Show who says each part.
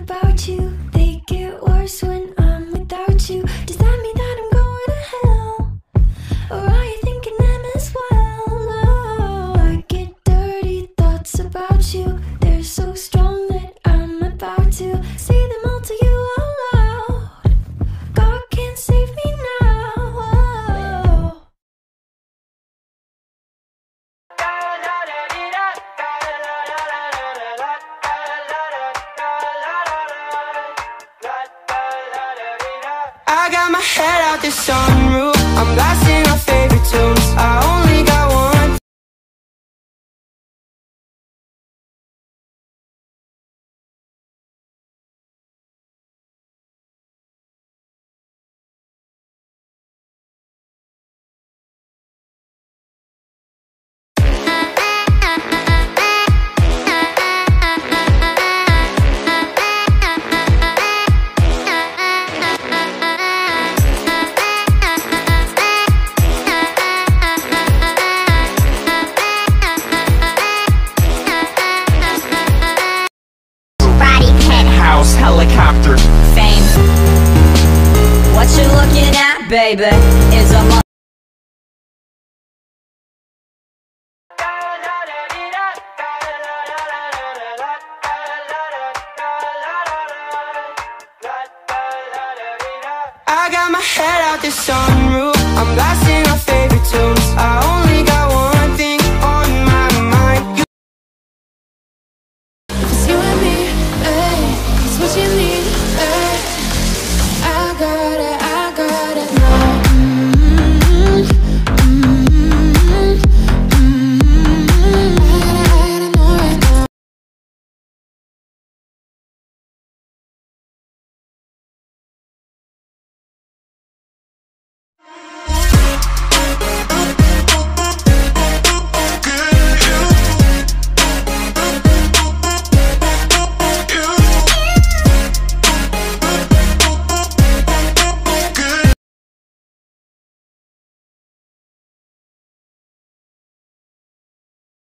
Speaker 1: about you. They get worse when I'm without you. Does that mean that I'm going to hell? Or are you thinking them as well? Oh, I get dirty thoughts about you. They're so strong that I'm about to say them all to you out loud. God can't save me now. Oh.
Speaker 2: I got my head out the sunroof, I'm blasting our favorite tunes. I only got one.
Speaker 3: House, helicopter, fame. What you looking at, baby, is a
Speaker 2: I got my head out the sunroof, I'm blasting